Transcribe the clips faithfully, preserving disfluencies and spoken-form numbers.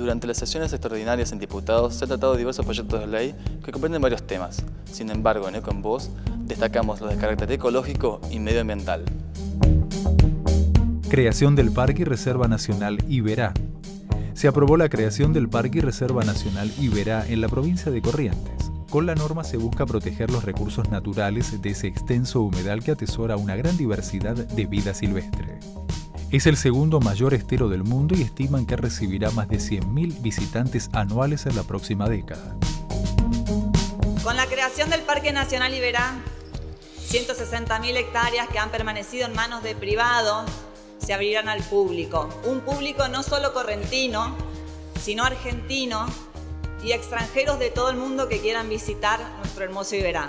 Durante las sesiones extraordinarias en diputados se han tratado diversos proyectos de ley que comprenden varios temas. Sin embargo, en Eco en Voz destacamos los de carácter ecológico y medioambiental. Creación del Parque y Reserva Nacional Iberá. Se aprobó la creación del Parque y Reserva Nacional Iberá en la provincia de Corrientes. Con la norma se busca proteger los recursos naturales de ese extenso humedal que atesora una gran diversidad de vida silvestre. Es el segundo mayor estero del mundo y estiman que recibirá más de cien mil visitantes anuales en la próxima década. Con la creación del Parque Nacional Iberá, ciento sesenta mil hectáreas que han permanecido en manos de privados se abrirán al público. Un público no solo correntino, sino argentino y extranjeros de todo el mundo que quieran visitar nuestro hermoso Iberá.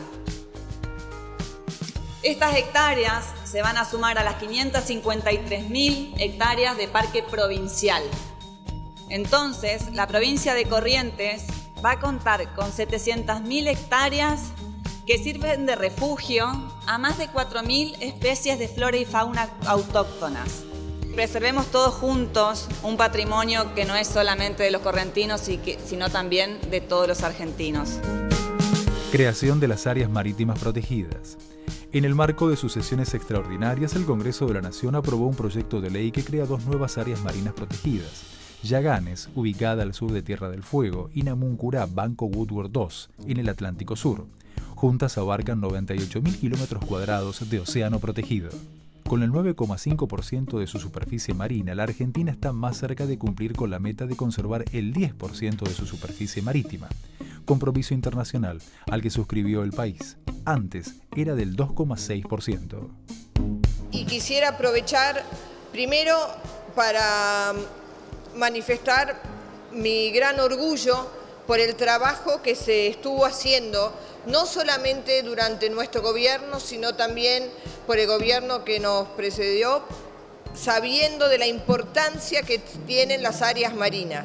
Estas hectáreas se van a sumar a las quinientas cincuenta y tres mil hectáreas de parque provincial. Entonces, la provincia de Corrientes va a contar con setecientas mil hectáreas que sirven de refugio a más de cuatro mil especies de flora y fauna autóctonas. Preservemos todos juntos un patrimonio que no es solamente de los correntinos, sino también de todos los argentinos. Creación de las áreas marítimas protegidas. En el marco de sus sesiones extraordinarias, el Congreso de la Nación aprobó un proyecto de ley que crea dos nuevas áreas marinas protegidas. Yaganes, ubicada al sur de Tierra del Fuego, y Namuncurá, Banco Woodward dos, en el Atlántico Sur. Juntas abarcan noventa y ocho mil kilómetros cuadrados de océano protegido. Con el nueve coma cinco por ciento de su superficie marina, la Argentina está más cerca de cumplir con la meta de conservar el diez por ciento de su superficie marítima, compromiso internacional al que suscribió el país. Antes era del dos coma seis por ciento. Y quisiera aprovechar primero para manifestar mi gran orgullo por el trabajo que se estuvo haciendo, no solamente durante nuestro gobierno, sino también por el gobierno que nos precedió, sabiendo de la importancia que tienen las áreas marinas.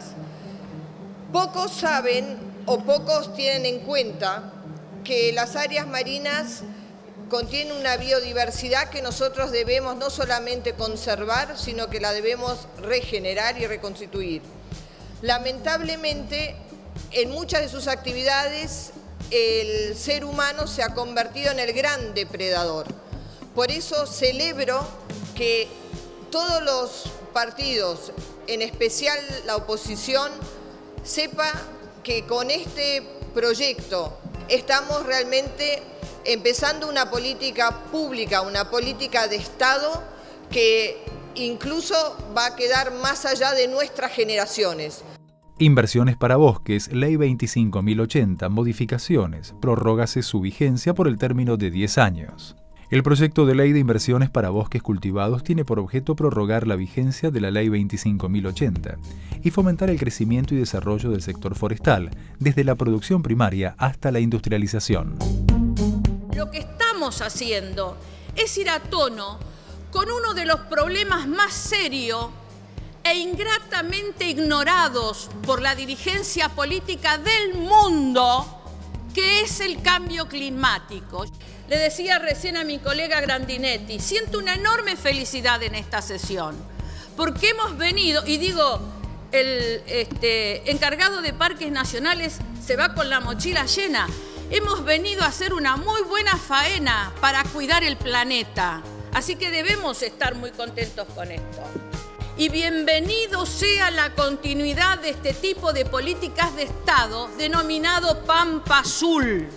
Pocos saben o pocos tienen en cuenta que las áreas marinas contienen una biodiversidad que nosotros debemos no solamente conservar, sino que la debemos regenerar y reconstituir. Lamentablemente, en muchas de sus actividades, el ser humano se ha convertido en el gran depredador. Por eso celebro que todos los partidos, en especial la oposición, sepa que con este proyecto estamos realmente empezando una política pública, una política de Estado que incluso va a quedar más allá de nuestras generaciones. Inversiones para bosques, Ley veinticinco mil ochenta, modificaciones, prorrógase su vigencia por el término de diez años. El proyecto de ley de inversiones para bosques cultivados tiene por objeto prorrogar la vigencia de la Ley veinticinco mil ochenta y fomentar el crecimiento y desarrollo del sector forestal, desde la producción primaria hasta la industrialización. Lo que estamos haciendo es ir a tono con uno de los problemas más serios e ingratamente ignorados por la dirigencia política del mundo, que es el cambio climático. Le decía recién a mi colega Grandinetti, siento una enorme felicidad en esta sesión, porque hemos venido, y digo, el este, encargado de parques nacionales se va con la mochila llena, hemos venido a hacer una muy buena faena para cuidar el planeta, así que debemos estar muy contentos con esto. Y bienvenido sea la continuidad de este tipo de políticas de Estado denominado Pampa Azul,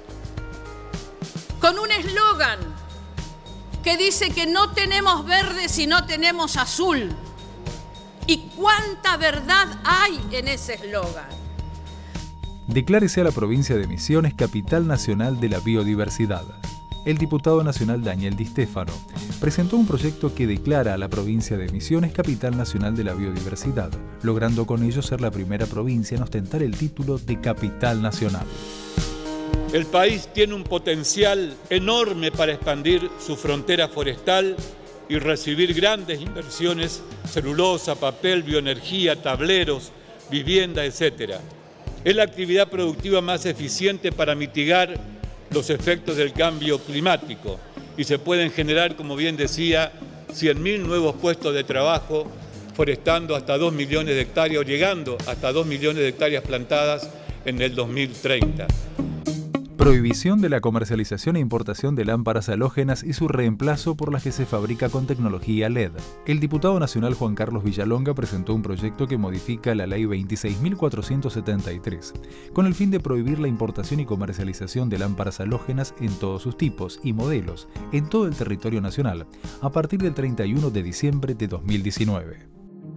con un eslogan que dice que no tenemos verde si no tenemos azul. ¿Y cuánta verdad hay en ese eslogan? Declárese a la provincia de Misiones capital nacional de la biodiversidad. El diputado nacional Daniel Di Stéfano presentó un proyecto que declara a la provincia de Misiones capital nacional de la biodiversidad, logrando con ello ser la primera provincia en ostentar el título de capital nacional. El país tiene un potencial enorme para expandir su frontera forestal y recibir grandes inversiones, celulosa, papel, bioenergía, tableros, vivienda, etcétera. Es la actividad productiva más eficiente para mitigar los efectos del cambio climático y se pueden generar, como bien decía, cien mil nuevos puestos de trabajo forestando hasta dos millones de hectáreas, o llegando hasta dos millones de hectáreas plantadas en el dos mil treinta. Prohibición de la comercialización e importación de lámparas halógenas y su reemplazo por las que se fabrica con tecnología L E D. El diputado nacional Juan Carlos Villalonga presentó un proyecto que modifica la Ley veintiséis mil cuatrocientos setenta y tres, con el fin de prohibir la importación y comercialización de lámparas halógenas en todos sus tipos y modelos, en todo el territorio nacional, a partir del treinta y uno de diciembre de dos mil diecinueve.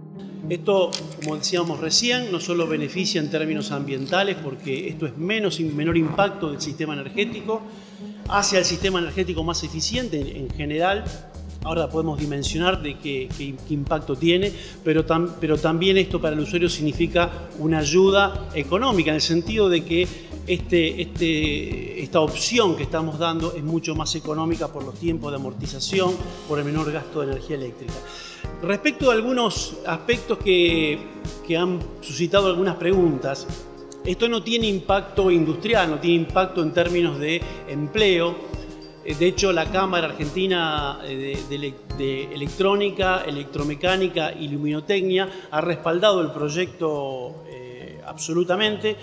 Esto, como decíamos recién, no solo beneficia en términos ambientales, porque esto es menos, menor impacto del sistema energético, hace al sistema energético más eficiente en, en general. Ahora podemos dimensionar de qué, qué, qué impacto tiene, pero, tam, pero también esto para el usuario significa una ayuda económica, en el sentido de que este, este, esta opción que estamos dando es mucho más económica por los tiempos de amortización, por el menor gasto de energía eléctrica. Respecto a algunos aspectos que, que han suscitado algunas preguntas, esto no tiene impacto industrial, no tiene impacto en términos de empleo. De hecho, la Cámara Argentina de, de, de Electrónica, Electromecánica y Luminotecnia ha respaldado el proyecto eh, absolutamente.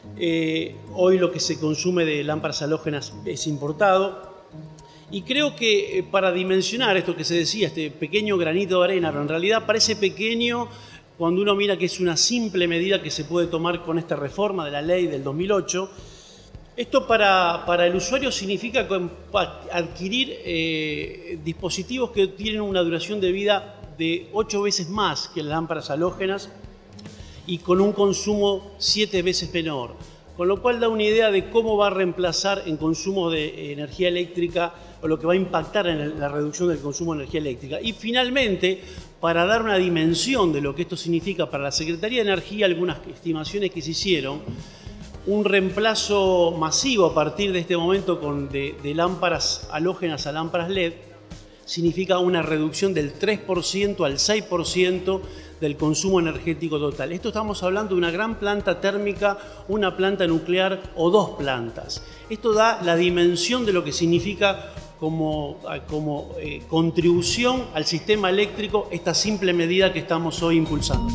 Eh, hoy lo que se consume de lámparas halógenas es importado. Y creo que para dimensionar esto que se decía, este pequeño granito de arena, pero en realidad parece pequeño cuando uno mira que es una simple medida que se puede tomar con esta reforma de la ley del dos mil ocho, esto para, para el usuario significa adquirir eh, dispositivos que tienen una duración de vida de ocho veces más que las lámparas halógenas y con un consumo siete veces menor. Con lo cual da una idea de cómo va a reemplazar en consumo de energía eléctrica o lo que va a impactar en la reducción del consumo de energía eléctrica. Y finalmente, para dar una dimensión de lo que esto significa para la Secretaría de Energía, algunas estimaciones que se hicieron, un reemplazo masivo a partir de este momento con de, de lámparas halógenas a lámparas L E D significa una reducción del tres por ciento al seis por ciento del consumo energético total. Esto estamos hablando de una gran planta térmica, una planta nuclear o dos plantas. Esto da la dimensión de lo que significa como, como eh, contribución al sistema eléctrico esta simple medida que estamos hoy impulsando.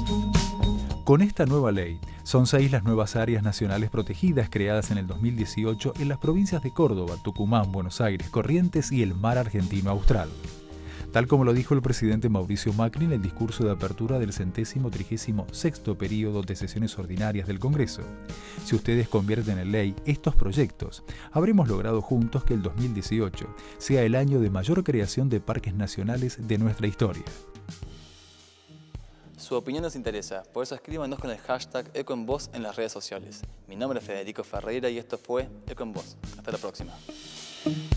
Con esta nueva ley, son seis las nuevas áreas nacionales protegidas creadas en el dos mil dieciocho en las provincias de Córdoba, Tucumán, Buenos Aires, Corrientes y el Mar Argentino Austral. Tal como lo dijo el presidente Mauricio Macri en el discurso de apertura del centésimo trigésimo sexto periodo de sesiones ordinarias del Congreso. Si ustedes convierten en ley estos proyectos, habremos logrado juntos que el dos mil dieciocho sea el año de mayor creación de parques nacionales de nuestra historia. Su opinión nos interesa, por eso escríbanos con el hashtag EcoEnVoz en las redes sociales. Mi nombre es Federico Ferreira y esto fue EcoEnVoz. Hasta la próxima.